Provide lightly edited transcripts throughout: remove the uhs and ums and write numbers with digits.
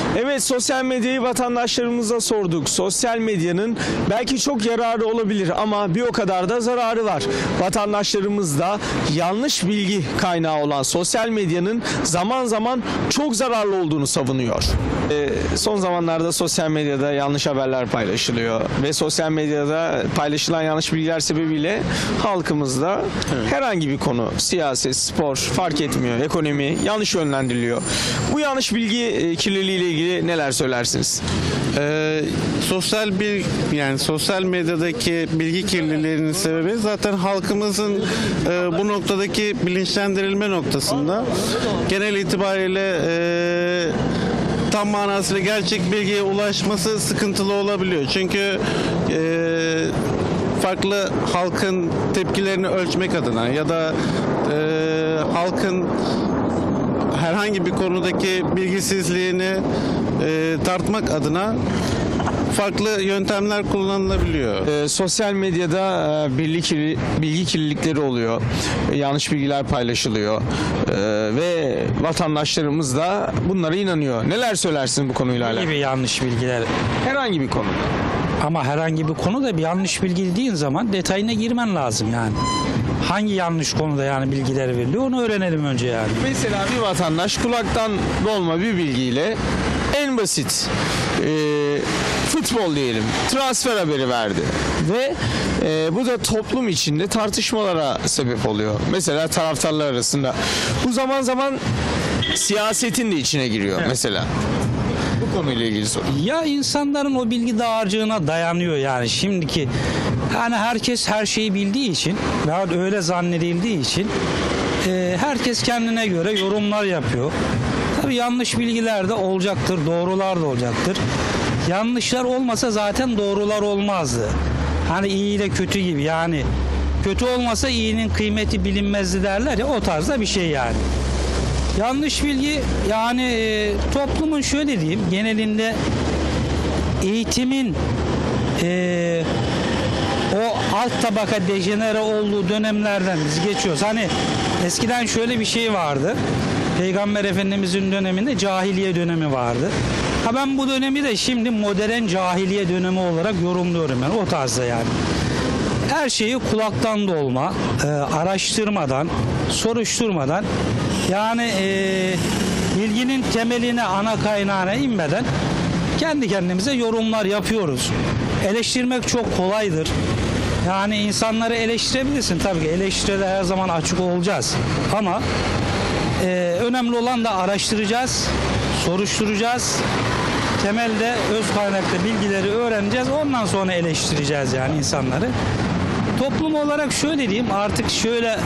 Evet, sosyal medyayı vatandaşlarımıza sorduk. Sosyal medyanın belki çok yararı olabilir ama bir o kadar da zararı var. Vatandaşlarımız da yanlış bilgi kaynağı olan sosyal medyanın zaman zaman çok zararlı olduğunu savunuyor. Son zamanlarda sosyal medyada yanlış haberler paylaşılıyor ve sosyal medyada paylaşılan yanlış bilgiler sebebiyle halkımızda herhangi bir konu, siyaset, spor fark etmiyor, ekonomi yanlış yönlendiriliyor. Bu yanlış bilgi kirliliği ile ilgili neler söylersiniz? Sosyal medyadaki bilgi kirliliğinin sebebi zaten halkımızın bu noktadaki bilinçlendirilme noktasında genel itibariyle tam manasıyla gerçek bilgiye ulaşması sıkıntılı olabiliyor. Çünkü farklı halkın tepkilerini ölçmek adına ya da halkın herhangi bir konudaki bilgisizliğini tartmak adına farklı yöntemler kullanılabiliyor. Sosyal medyada bilgi kirlilikleri oluyor. Yanlış bilgiler paylaşılıyor. Ve vatandaşlarımız da bunlara inanıyor. Neler söylersin bu konuyla alakalı? Gibi yanlış bilgiler. Herhangi bir konu. Ama herhangi bir konuda bir yanlış bilgi dediğin zaman detayına girmen lazım yani. Hangi yanlış konuda yani bilgiler veriliyor onu öğrenelim önce yani. Mesela bir vatandaş kulaktan dolma bir bilgiyle en basit futbol diyelim transfer haberi verdi ve bu da toplum içinde tartışmalara sebep oluyor. Mesela taraftarlar arasında. Bu zaman zaman siyasetin de içine giriyor mesela. Bu konuyla ilgili soru. Ya insanların o bilgi dağarcığına dayanıyor yani şimdiki. Yani herkes her şeyi bildiği için veya öyle zannedildiği için herkes kendine göre yorumlar yapıyor. Tabii yanlış bilgiler de olacaktır, doğrular da olacaktır. Yanlışlar olmasa zaten doğrular olmazdı. Hani iyi ile kötü gibi yani. Kötü olmasa iyinin kıymeti bilinmezdi derler ya, o tarzda bir şey yani. Yanlış bilgi yani toplumun şöyle diyeyim genelinde eğitimin o alt tabaka dejenere olduğu dönemlerden biz geçiyoruz. Hani eskiden şöyle bir şey vardı. Peygamber Efendimizin döneminde cahiliye dönemi vardı. Ha ben bu dönemi de şimdi modern cahiliye dönemi olarak yorumluyorum yani o tarzda yani. Her şeyi kulaktan dolma, araştırmadan, soruşturmadan yani bilginin temeline, ana kaynağına inmeden kendi kendimize yorumlar yapıyoruz. Eleştirmek çok kolaydır. Yani insanları eleştirebilirsin tabii ki. Eleştiride her zaman açık olacağız. Ama önemli olan da araştıracağız, soruşturacağız. Temelde öz kaynaklı bilgileri öğreneceğiz. Ondan sonra eleştireceğiz yani insanları. Toplum olarak şöyle diyeyim artık şöyle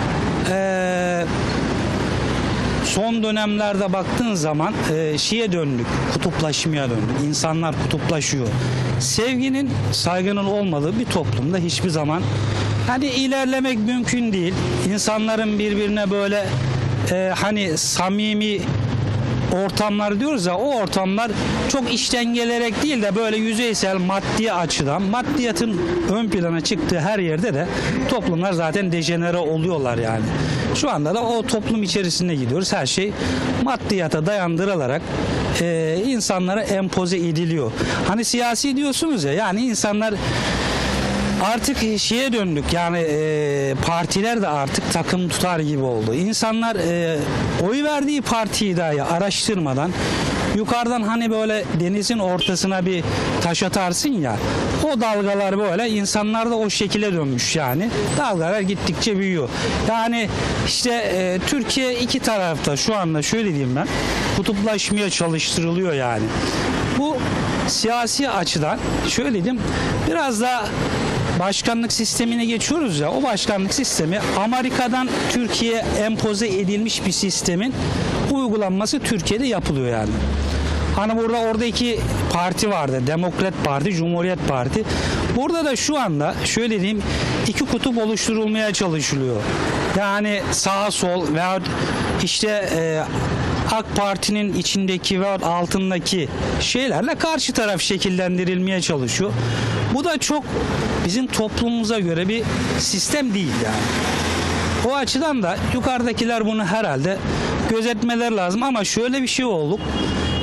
son dönemlerde baktığın zaman şeye döndük, kutuplaşmaya döndük. İnsanlar kutuplaşıyor. Sevginin, saygının olmadığı bir toplumda hiçbir zaman hani ilerlemek mümkün değil. İnsanların birbirine böyle hani samimi ortamlar diyoruz ya, o ortamlar çok içten gelerek değil de böyle yüzeysel maddi açıdan, maddiyatın ön plana çıktığı her yerde de toplumlar zaten dejenere oluyorlar yani. Şu anda da o toplum içerisinde gidiyoruz. Her şey maddiyata dayandırılarak insanlara empoze ediliyor. Hani siyasi diyorsunuz ya, yani insanlar artık şeye döndük yani partiler de artık takım tutar gibi oldu. İnsanlar oy verdiği partiyi dahi araştırmadan yukarıdan hani böyle denizin ortasına bir taş atarsın ya, o dalgalar böyle insanlar da o şekilde dönmüş yani. Dalgalar gittikçe büyüyor. Yani işte Türkiye iki tarafta şu anda şöyle diyeyim ben, kutuplaşmaya çalıştırılıyor yani. Bu siyasi açıdan şöyle diyeyim biraz da başkanlık sistemine geçiyoruz ya, o başkanlık sistemi Amerika'dan Türkiye'ye empoze edilmiş bir sistemin uygulanması Türkiye'de yapılıyor yani. Hani burada orada iki parti vardı. Demokrat Parti, Cumhuriyet Parti. Burada da şu anda şöyle diyeyim iki kutup oluşturulmaya çalışılıyor. Yani sağ sol veya işte AK Parti'nin içindeki ve altındaki şeylerle karşı taraf şekillendirilmeye çalışıyor. Bu da çok bizim toplumumuza göre bir sistem değil yani. O açıdan da yukarıdakiler bunu herhalde gözetmeler lazım ama şöyle bir şey oldu.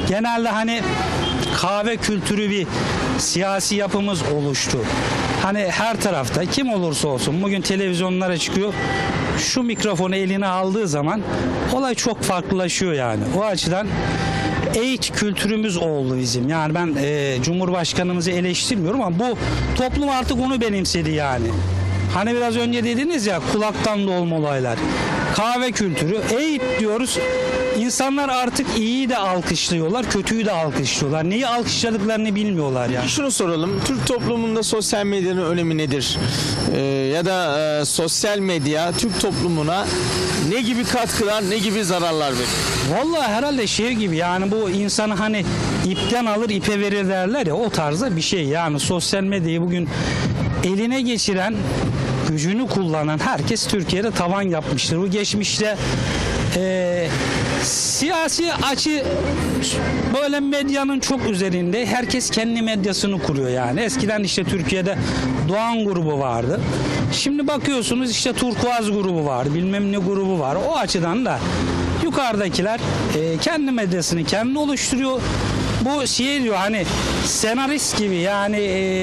Genelde hani kahve kültürü bir siyasi yapımız oluştu. Hani her tarafta kim olursa olsun bugün televizyonlara çıkıyor. Şu mikrofonu eline aldığı zaman olay çok farklılaşıyor yani. O açıdan eğit kültürümüz oldu bizim. Yani ben Cumhurbaşkanımızı eleştirmiyorum ama bu toplum artık onu benimsedi yani. Hani biraz önce dediniz ya kulaktan dolma olaylar. Kahve kültürü, eğit diyoruz. İnsanlar artık iyiyi de alkışlıyorlar, kötüyü de alkışlıyorlar. Neyi alkışladıklarını bilmiyorlar yani. Şunu soralım. Türk toplumunda sosyal medyanın önemi nedir? Ya da sosyal medya Türk toplumuna ne gibi katkılar, ne gibi zararlar verir? Vallahi herhalde şey gibi yani bu insanı hani ipten alır ipe verir derler ya o tarzda bir şey. Yani sosyal medyayı bugün eline geçiren, gücünü kullanan herkes Türkiye'de tavan yapmıştır. Bu geçmişte siyasi açı böyle medyanın çok üzerinde herkes kendi medyasını kuruyor yani. Eskiden işte Türkiye'de Doğan grubu vardı. Şimdi bakıyorsunuz işte Turkuaz grubu var, bilmem ne grubu var. O açıdan da yukarıdakiler kendi medyasını kendi oluşturuyor. Bu şey diyor hani senarist gibi yani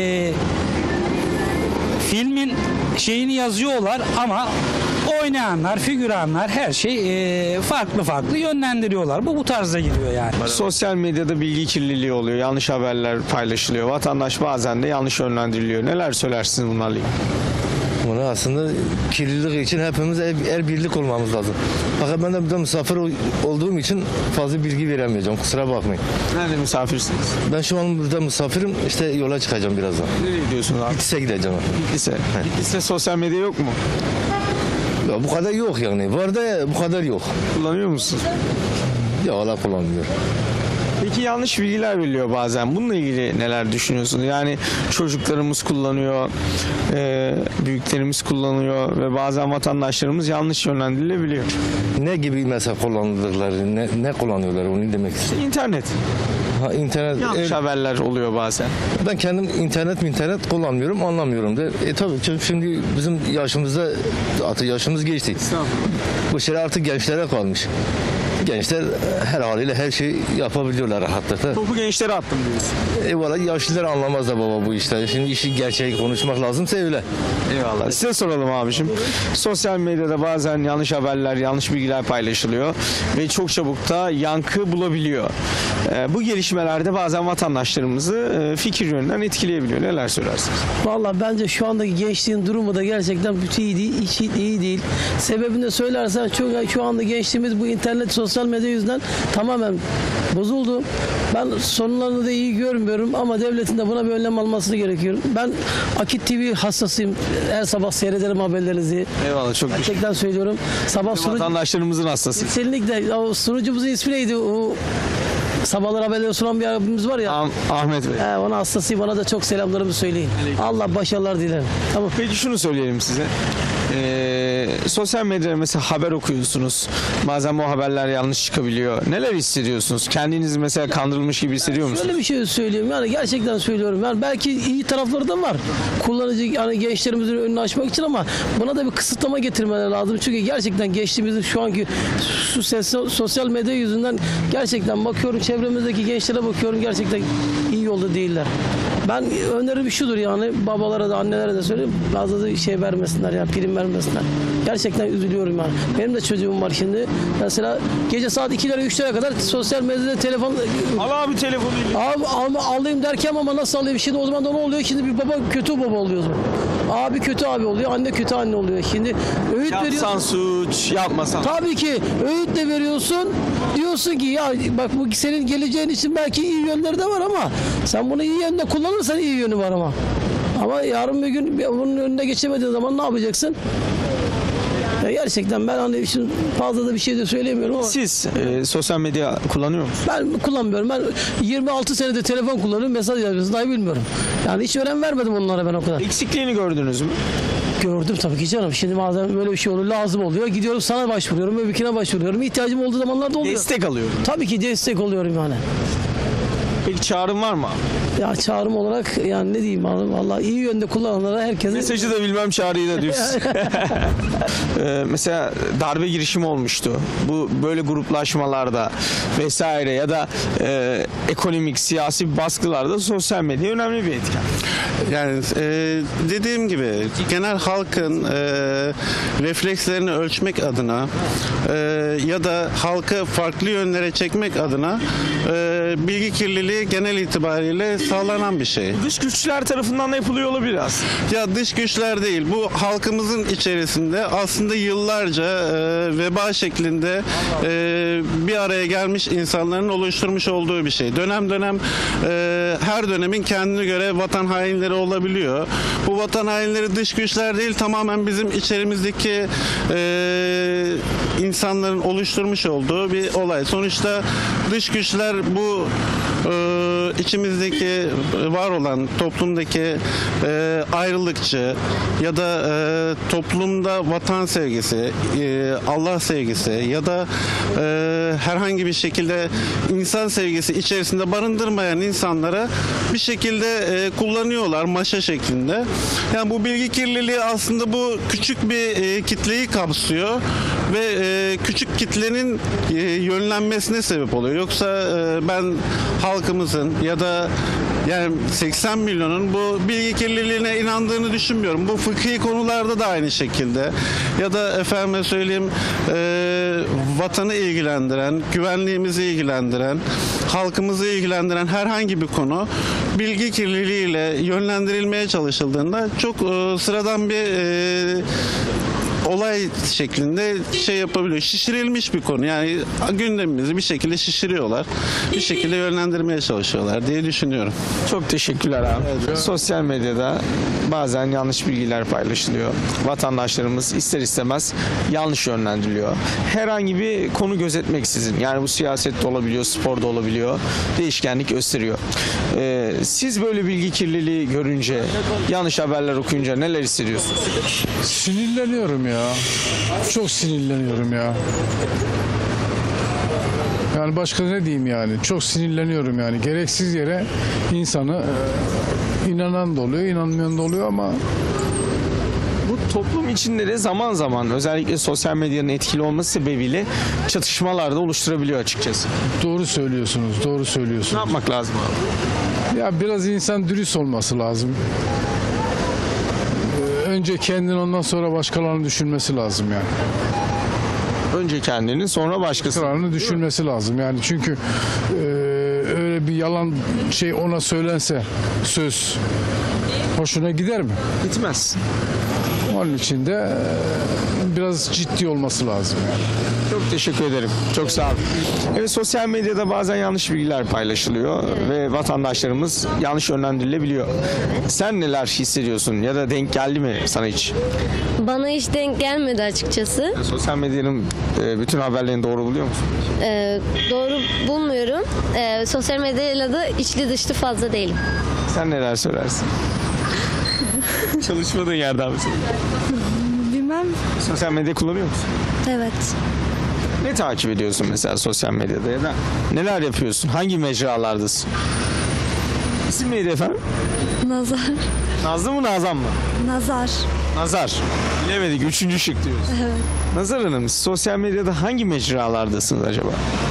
filmin şeyini yazıyorlar ama oynayanlar, figüranlar her şey farklı yönlendiriyorlar. Bu tarzda gidiyor yani. Sosyal medyada bilgi kirliliği oluyor, yanlış haberler paylaşılıyor. Vatandaş bazen de yanlış yönlendiriliyor. Neler söylersiniz bunlarla ilgili? Bunu aslında kirlilik için hepimiz el birlik olmamız lazım. Fakat ben de burada misafir olduğum için fazla bilgi veremeyeceğim. Kusura bakmayın. Nerede misafirsiniz? Ben şu an burada misafirim. İşte yola çıkacağım birazdan. Nereye gidiyorsunuz abi? Bitlis'e gideceğim. Bitlis'e. Bitlis'te sosyal medya yok mu? Ya bu kadar yok yani. Var da bu kadar yok. Kullanıyor musunuz? Ya valla kullanmıyor. Peki yanlış bilgiler veriliyor bazen. Bununla ilgili neler düşünüyorsunuz? Yani çocuklarımız kullanıyor, büyüklerimiz kullanıyor ve bazen vatandaşlarımız yanlış yönlendirilebiliyor. Ne gibi mesela kullanıldıkları, ne kullanıyorlar onu demek istiyorum. İnternet. İnternet. Yanlış haberler oluyor bazen. Ben kendim internet kullanmıyorum, anlamıyorum da. Tabii şimdi bizim yaşımızda artık yaşımız geçti. Bu şey artık gençlere kalmış. Gençler her haliyle her şeyi yapabiliyorlar rahatlıkla. Topu gençlere attım diyorsun. Valla yaşlılar anlamaz da baba bu işleri. Şimdi işi gerçeği konuşmak lazımsa öyle. Eyvallah. Size soralım abiciğim. Sosyal medyada bazen yanlış haberler, yanlış bilgiler paylaşılıyor ve çok çabuk da yankı bulabiliyor. Bu gelişmelerde bazen vatandaşlarımızı fikir yönünden etkileyebiliyor. Neler söylersiniz? Vallahi bence şu andaki gençliğin durumu da gerçekten bütün iyi değil, hiç iyi değil. Sebebini de söylersen şu anda gençliğimiz bu internet, sosyal medya yüzünden tamamen bozuldu. Ben sorunlarını da iyi görmüyorum ama devletin de buna bir önlem alması gerekiyor. Ben Akit TV hassasıyım. Her sabah seyrederim haberlerinizi. Eyvallah, çok teşekkür Gerçekten söylüyorum. Sabah Vatandaşlarımızın hastası. kesinlikle o sunucumuzun ismi neydi? O sabahlar haberleri sunan bir abimiz var ya. Ahmet Bey. Ona hastasıyım. Ona da çok selamlarımı söyleyin. Allah başarılar dilerim. Tamam. Peki şunu söyleyelim size. Sosyal medyada mesela haber okuyorsunuz. Bazen bu haberler yanlış çıkabiliyor. Neler hissediyorsunuz? Kendinizi mesela kandırılmış gibi hissediyor musunuz? Şöyle bir şey söyleyeyim yani gerçekten söylüyorum. Yani belki iyi tarafları da var. Kullanıcı yani gençlerimizin önünü açmak için ama buna da bir kısıtlama getirmeleri lazım. Çünkü gerçekten gençliğimizin şu anki sosyal medya yüzünden gerçekten bakıyorum çevremizdeki gençlere bakıyorum gerçekten iyi yolda değiller. Ben önerim şudur yani babalara da annelere de söyleyeyim fazla da şey vermesinler yani prim vermesinler. Gerçekten üzülüyorum yani. Benim de çocuğum var şimdi. Mesela gece saat 2'lere 3'lere kadar sosyal medyada telefon... Al abi telefonu. Abi alayım derken ama nasıl alayım? Şimdi o zaman da ne oluyor? Şimdi bir baba kötü baba oluyor o zaman. Abi kötü abi oluyor, anne kötü anne oluyor. Şimdi öğüt Yapsan suç, yapmasan. tabii ki öğüt de veriyorsun. Diyorsun ki ya bak bu senin geleceğin için belki iyi yönleri de var ama sen bunu iyi yönde kullanırsan iyi yönü var ama. Ama yarın bir gün bunun önüne geçemediğin zaman ne yapacaksın? Ya gerçekten ben hani için fazla da bir şey de söylemiyorum ama Siz sosyal medya kullanıyor musunuz? ben kullanmıyorum. Ben 26 senedir telefon kullanıyorum. Mesaj yazıyorsun dahi bilmiyorum. Yani hiç önem vermedim onlara ben o kadar. Eksikliğini gördünüz mü? Gördüm tabii ki canım. Şimdi bazen böyle bir şey olur lazım oluyor. Gidiyorum sana başvuruyorum, öbürkine başvuruyorum. İhtiyacım olduğu zamanlarda oluyor. Destek alıyorum. Tabii ki destek oluyorum yani. Peki çağrım var mı abi? Ya çağrım olarak yani ne diyeyim abi, vallahi iyi yönde kullananlara herkese Mesajı da bilmem, çağrıyı da diyorsun. Mesela darbe girişimi olmuştu. Bu böyle gruplaşmalarda vesaire ya da ekonomik, siyasi baskılarda sosyal medya önemli bir etken. Yani dediğim gibi genel halkın reflekslerini ölçmek adına ya da halkı farklı yönlere çekmek adına bilgi kirliliği genel itibariyle sağlanan bir şey. Dış güçler tarafından da yapılıyor olabilir aslında. Ya dış güçler değil, bu halkımızın içerisinde aslında yıllarca veba şeklinde bir araya gelmiş insanların oluşturmuş olduğu bir şey. Dönem dönem her dönemin kendine göre vatan hainleri olabiliyor. Bu vatan hainleri dış güçler değil, tamamen bizim içerimizdeki insanların oluşturmuş olduğu bir olay. Sonuçta dış güçler bu içimizdeki var olan toplumdaki ayrılıkçı ya da toplumda vatan sevgisi, Allah sevgisi ya da herhangi bir şekilde insan sevgisi içerisinde barındırmayan insanlara bir şekilde kullanıyorlar maşa şeklinde. Yani bu bilgi kirliliği aslında bu küçük bir kitleyi kapsıyor ve küçük kitlenin yönlenmesine sebep oluyor. Yoksa ben halkımızın ya da yani 80 milyonun bu bilgi kirliliğine inandığını düşünmüyorum. Bu fıkhi konularda da aynı şekilde. Ya da efendime söyleyeyim vatanı ilgilendiren, güvenliğimizi ilgilendiren, halkımızı ilgilendiren herhangi bir konu bilgi kirliliğiyle yönlendirilmeye çalışıldığında çok sıradan bir olay şeklinde şey yapabiliyor. Şişirilmiş bir konu. Yani gündemimizi bir şekilde şişiriyorlar. Bir şekilde yönlendirmeye çalışıyorlar diye düşünüyorum. Çok teşekkürler abi. Sosyal medyada bazen yanlış bilgiler paylaşılıyor. Vatandaşlarımız ister istemez yanlış yönlendiriliyor. Herhangi bir konu gözetmeksizin, yani bu siyasette olabiliyor, sporda olabiliyor, değişkenlik gösteriyor. Siz böyle bilgi kirliliği görünce, yanlış haberler okuyunca neler hissediyorsunuz? Sinirleniyorum ya. Çok sinirleniyorum ya. Yani başka ne diyeyim yani. Çok sinirleniyorum yani. Gereksiz yere insanı inanan da oluyor, inanmayan da oluyor ama Bu toplum içinde de zaman zaman özellikle sosyal medyanın etkili olması sebebiyle çatışmalar da oluşturabiliyor açıkçası. doğru söylüyorsunuz, doğru Ne söylüyorsunuz. yapmak lazım abi? Ya biraz insan dürüst olması lazım. Önce kendini, ondan sonra başkalarını düşünmesi lazım yani. Önce kendini, sonra başkası. Başkalarını düşünmesi lazım yani, çünkü öyle bir yalan şey ona söylense söz hoşuna gider mi? Gitmez. Onun için de biraz ciddi olması lazım yani. Çok teşekkür ederim. Çok sağ olun. Evet, sosyal medyada bazen yanlış bilgiler paylaşılıyor ve vatandaşlarımız yanlış yönlendirilebiliyor. Sen neler hissediyorsun ya da denk geldi mi sana hiç? Bana hiç denk gelmedi açıkçası. Sosyal medyanın bütün haberlerini doğru buluyor musun? Doğru bulmuyorum. Sosyal medyayla da içli dışlı fazla değilim. Sen neler söylersin? Çalışmadığın yerden misin? Bilmem. Sosyal medya kullanıyor musun? Evet. Ne takip ediyorsun mesela sosyal medyada ya da neler yapıyorsun? Hangi mecralardasın? İsim neydi efendim? Nazar. Nazlı mı, Nazan mı? Nazar. Nazar. Bilemedik. 3. şık diyoruz. Evet. Nazar Hanım, siz sosyal medyada hangi mecralardasınız acaba?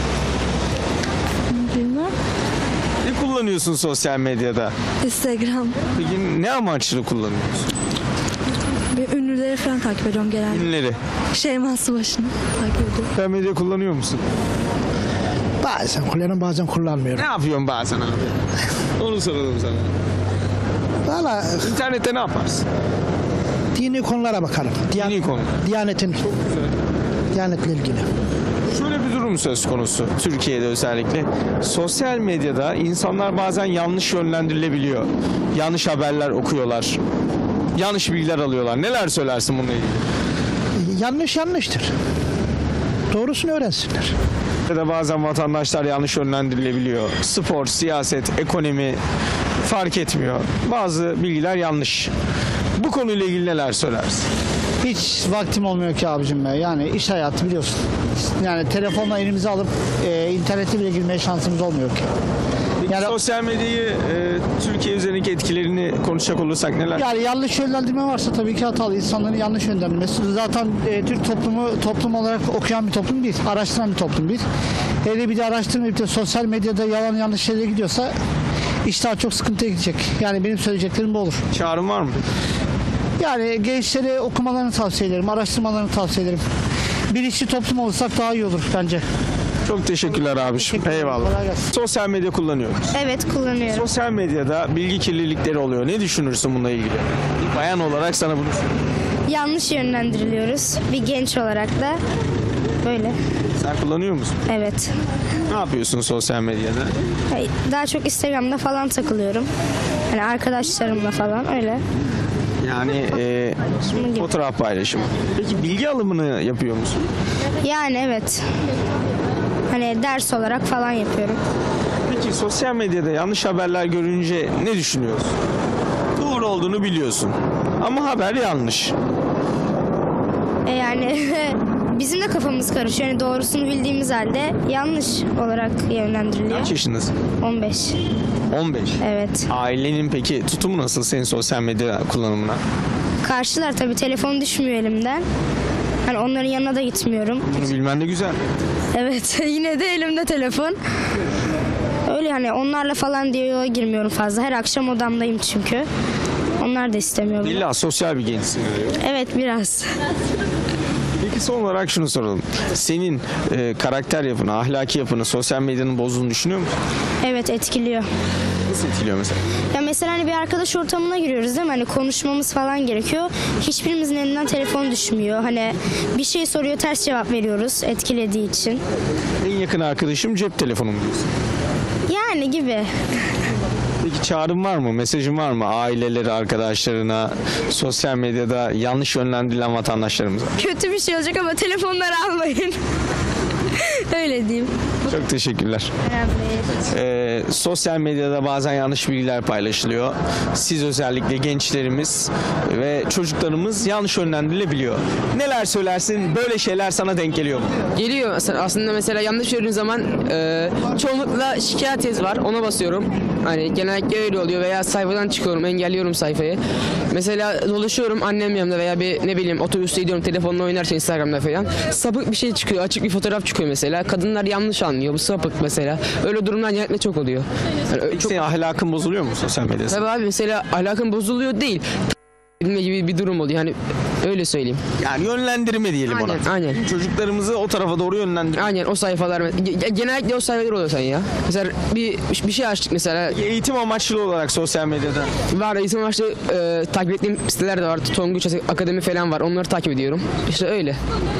Bilmem. Ne kullanıyorsun sosyal medyada? Instagram. Peki ne amaçlı kullanıyorsun? Ve ünlüleri falan takip ediyorum genelde. Ünlüleri. Şeyma Subaşı'nı takip ediyorum. Sosyal medya kullanıyor musun? Bazen kullanıyorum, bazen Ne kullanmıyorum. yapıyorsun bazen abi? Onu soralım sana. Valla İnternette ne yaparsın? dini konulara bakarım. Dini konu. Diyanetin, Diyanetle ilgili. Şöyle bir durum söz konusu Türkiye'de özellikle. Sosyal medyada insanlar bazen yanlış yönlendirilebiliyor. Yanlış haberler okuyorlar. Yanlış bilgiler alıyorlar. Neler söylersin bununla ilgili? Yanlış yanlıştır. Doğrusunu öğrensinler. Ya da bazen vatandaşlar yanlış yönlendirilebiliyor. Spor, siyaset, ekonomi fark etmiyor. Bazı bilgiler yanlış. Bu konuyla ilgili neler söylersin? Hiç vaktim olmuyor ki abicim be. Yani iş hayatı biliyorsun. Yani telefonla elimize alıp internete bile girmeye şansımız olmuyor ki. Peki Yani- sosyal medyayı Türkiye üzerindeki etkilerini konuşacak olursak neler? Yani yanlış yönlendirme varsa tabii ki hatalı. İnsanların yanlış yönlendirmesi. Zaten Türk toplumu toplum olarak okuyan bir toplum değil. Araştıran bir toplum değil. Hele bir de araştırmayıp da sosyal medyada yalan yanlış şeylere gidiyorsa iş daha çok sıkıntıya gidecek. Yani benim söyleyeceklerim bu olur. Çağrım var mı? Yani gençlere okumalarını tavsiye ederim. Araştırmalarını tavsiye ederim. Bilinçli toplum olursak daha iyi olur bence. Çok teşekkürler abiciğim. Eyvallah. Kolay gelsin. Sosyal medya kullanıyoruz. Evet kullanıyorum. Sosyal medyada bilgi kirlilikleri oluyor. Ne düşünürsün bununla ilgili? Bir bayan olarak sana bunu soruyorum. Yanlış yönlendiriliyoruz. Bir genç olarak da böyle. Sen kullanıyor musun? Evet. Ne yapıyorsun sosyal medyada? Daha çok Instagram'da falan takılıyorum. Hani arkadaşlarımla falan öyle. Yani fotoğraf paylaşımı. Peki bilgi alımını yapıyor musun? Yani evet. Hani ders olarak falan yapıyorum. Peki sosyal medyada yanlış haberler görünce ne düşünüyorsun? Doğru olduğunu biliyorsun. Ama haber yanlış. Yani bizim de kafamız karışıyor. Yani doğrusunu bildiğimiz halde yanlış olarak yönlendiriliyor. Kaç yaşındasın? 15. 15. Evet. Ailenin peki tutumu nasıl senin sosyal medya kullanımına? Karşılar tabii, telefon düşmüyor elimden. Hani onların yanına da gitmiyorum. Bunu bilmen de güzel. Evet yine de elimde telefon. Öyle hani onlarla falan diyaloğa girmiyorum fazla. Her akşam odamdayım çünkü. Onlar da istemiyor bunu. İlla sosyal bir gençsin. Evet biraz. Peki son olarak şunu soralım. Senin karakter yapını, ahlaki yapını sosyal medyanın bozduğunu düşünüyor musun? Evet etkiliyor. Nasıl etkiliyor mesela? Ya mesela hani bir arkadaş ortamına giriyoruz değil mi? Hani konuşmamız falan gerekiyor. Hiçbirimizin elinden telefon düşmüyor. Hani bir şey soruyor, ters cevap veriyoruz etkilediği için. En yakın arkadaşım cep telefonum diyorsun. Yani gibi. Peki çağrın var mı? Mesajın var mı? Aileleri, arkadaşlarına, sosyal medyada yanlış yönlendirilen vatandaşlarımıza. Kötü bir şey olacak ama telefonları almayın. Öyle diyeyim. Çok teşekkürler. Önemli. Sosyal medyada bazen yanlış bilgiler paylaşılıyor. Siz özellikle gençlerimiz ve çocuklarımız yanlış yönlendirilebiliyor. Neler söylersin? Böyle şeyler sana denk geliyor mu? Geliyor aslında, mesela yanlış gördüğün zaman çoğunlukla şikayet yazı var, ona basıyorum. Hani genellikle öyle oluyor veya sayfadan çıkıyorum, engelliyorum sayfayı. Mesela dolaşıyorum annem yanımda veya bir ne bileyim otobüste gidiyorum, telefonla oynarken Instagram'da falan. Sapık bir şey çıkıyor, açık bir fotoğraf çıkıyor mesela. Kadınlar yanlış anlıyor, bu sapık mesela. Öyle durumlar genellikle çok oluyor. Yani Senin ahlakın bozuluyor mu sosyal medyada? Tabii abi, mesela ahlakın bozuluyor değil. Gibi bir durum oluyor. Hani öyle söyleyeyim. Yani yönlendirme diyelim ona. Aynen. Çocuklarımızı o tarafa doğru yönlendirme. Aynen o sayfalar. Genellikle o sayfalar oluyor sen ya. Mesela bir şey açtık mesela. Eğitim amaçlı olarak sosyal medyada. Var eğitim amaçlı takip ettiğim siteler de var. Tonguç Akademi falan var. Onları takip ediyorum. İşte öyle.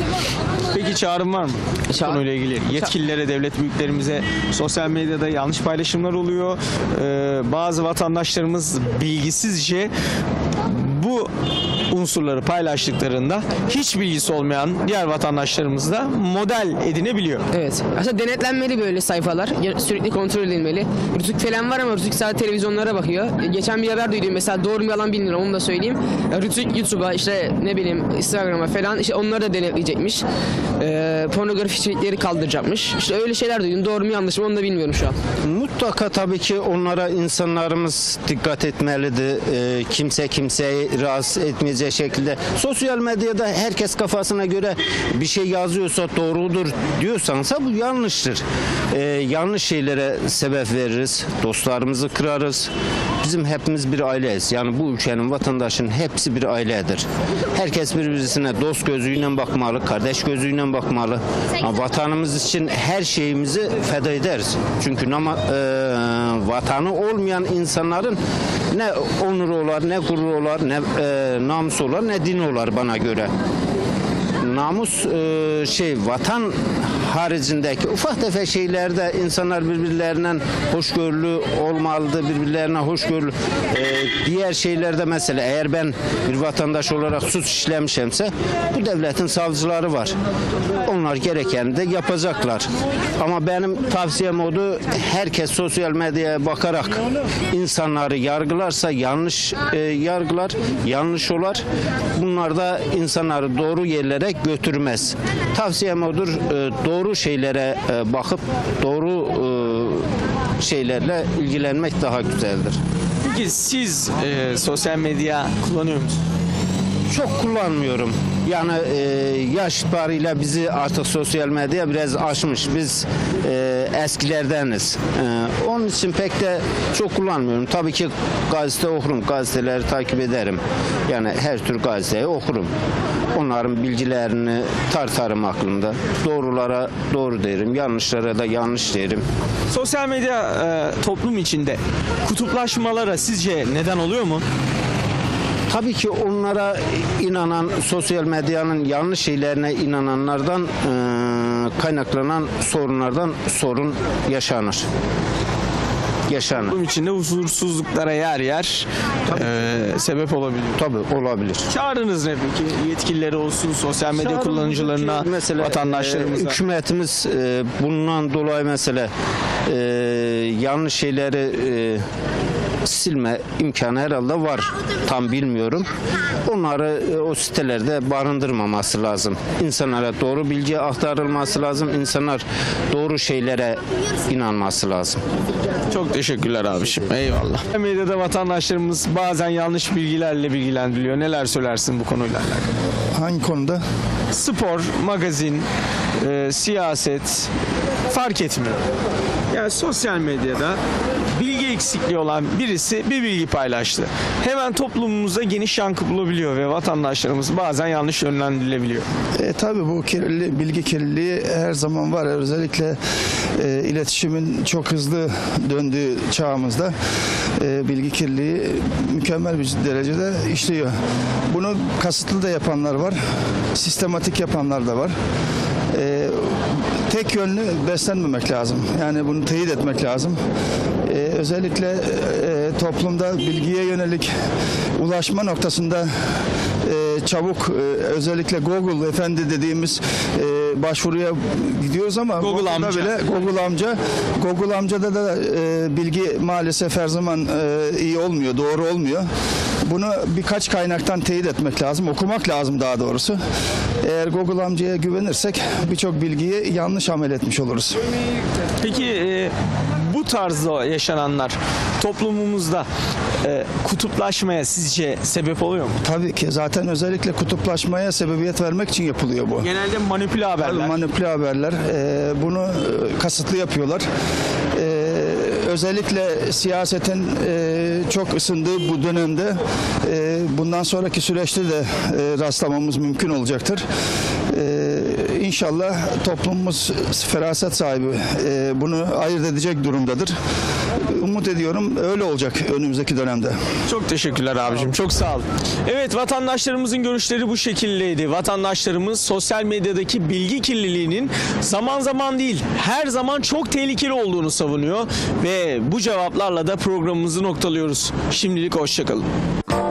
Peki çağrım var mı? Konuyla ilgili. Yetkililere, devlet büyüklerimize sosyal medyada yanlış paylaşımlar oluyor. Bazı vatandaşlarımız bilgisizce bu unsurları paylaştıklarında hiç bilgisi olmayan diğer vatandaşlarımız da model edinebiliyor. Evet. Aslında denetlenmeli böyle sayfalar. Sürekli kontrol edilmeli. Rütük falan var ama Rütük sadece televizyonlara bakıyor. Geçen bir haber duydum mesela, doğru mu yalan bilmiyorum, onu da söyleyeyim. Rütük YouTube'a, işte ne bileyim Instagram'a falan, işte onları da denetleyecekmiş. Pornografi içerikleri kaldıracakmış. İşte öyle şeyler duydum. Doğru mu yanlış mı onu da bilmiyorum şu an. Mutlaka tabii ki onlara insanlarımız dikkat etmelidir. Kimse kimseyi rahatsız etmeyecek şekilde. Sosyal medyada herkes kafasına göre bir şey yazıyorsa, doğrudur diyorsansa bu yanlıştır. Yanlış şeylere sebep veririz. Dostlarımızı kırarız. Bizim hepimiz bir aileyiz. Yani bu ülkenin, vatandaşın hepsi bir ailedir. Herkes birbirine dost gözüyle bakmalı, kardeş gözüyle bakmalı. Vatanımız için her şeyimizi feda ederiz. Çünkü vatanı olmayan insanların ne onuru olar, ne gururu olar, ne namusu olar, ne din olar bana göre. Namus vatan haricindeki ufak tefek şeylerde insanlar birbirlerinden hoşgörülü olmalıdır, birbirlerine hoşgörülü. Diğer şeylerde mesela eğer ben bir vatandaş olarak suç işlemişimse bu devletin savcıları var. Onlar gerekeni de yapacaklar. Ama benim tavsiyem odur, herkes sosyal medyaya bakarak insanları yargılarsa yanlış yargılar, yanlış olar. Bunlar da insanları doğru yerlere götürmez. Tavsiyem odur, doğru şeylere bakıp doğru şeylerle ilgilenmek daha güzeldir. Peki siz sosyal medya kullanıyor musunuz? Çok kullanmıyorum. Yani yaş itibariyle bizi artık sosyal medya biraz aşmış. Biz eskilerdeniz. Onun için pek de çok kullanmıyorum. Tabii ki gazete okurum, gazeteleri takip ederim. Yani her tür gazeteyi okurum. Onların bilgilerini tartarım aklımda. Doğrulara doğru derim, yanlışlara da yanlış derim. Sosyal medya toplum içinde kutuplaşmalara sizce neden oluyor mu? Tabii ki onlara inanan, sosyal medyanın yanlış şeylerine inananlardan kaynaklanan sorunlardan sorun yaşanır. Toplum içinde huzursuzluklara yer yer sebep olabiliyor. Tabii olabilir. Çağrınız ne peki? Yetkilileri olsun, sosyal medya kullanıcılarına, mesela vatandaşlarımıza. Hükümetimiz bundan dolayı mesela yanlış şeyleri silme imkanı herhalde var. Tam bilmiyorum. Onları o sitelerde barındırmaması lazım. İnsanlara doğru bilgi aktarılması lazım. İnsanlar doğru şeylere inanması lazım. Çok teşekkürler abiciğim. Eyvallah. Medyada vatandaşlarımız bazen yanlış bilgilerle bilgilendiriliyor. Neler söylersin bu konuyla alakalı? Hangi konuda? Spor, magazin, siyaset fark etmiyor. Yani sosyal medyada bilgi eksikliği olan birisi bir bilgi paylaştı. Hemen toplumumuzda geniş yankı bulabiliyor ve vatandaşlarımız bazen yanlış yönlendirilebiliyor. Tabii bu bilgi kirliliği her zaman var. Özellikle iletişimin çok hızlı döndüğü çağımızda bilgi kirliliği mükemmel bir derecede işliyor. Bunu kasıtlı da yapanlar var, sistematik yapanlar da var. Tek yönlü beslenmemek lazım. Yani bunu teyit etmek lazım. Özellikle toplumda bilgiye yönelik ulaşma noktasında çabuk özellikle Google efendi dediğimiz başvuruya gidiyoruz ama Google amcada da bilgi maalesef her zaman iyi olmuyor, doğru olmuyor. Bunu birkaç kaynaktan teyit etmek lazım, okumak lazım daha doğrusu. Eğer Google amcaya güvenirsek birçok bilgiyi yanlış amel etmiş oluruz. Peki bu tarzda yaşananlar toplumumuzda kutuplaşmaya sizce sebep oluyor mu? Tabii ki zaten özellikle kutuplaşmaya sebebiyet vermek için yapılıyor bu. Genelde manipüle haberler. Manipüle haberler. Bunu kasıtlı yapıyorlar. Özellikle siyasetin çok ısındığı bu dönemde bundan sonraki süreçte de rastlamamız mümkün olacaktır. İnşallah toplumumuz feraset sahibi bunu ayırt edecek durumdadır. Umut ediyorum öyle olacak önümüzdeki dönemde. Çok teşekkürler abicim. Çok sağ olun. Evet, vatandaşlarımızın görüşleri bu şekildeydi. Vatandaşlarımız sosyal medyadaki bilgi kirliliğinin zaman zaman değil, her zaman çok tehlikeli olduğunu savunuyor ve bu cevaplarla da programımızı noktalıyoruz. Şimdilik hoşça kalın.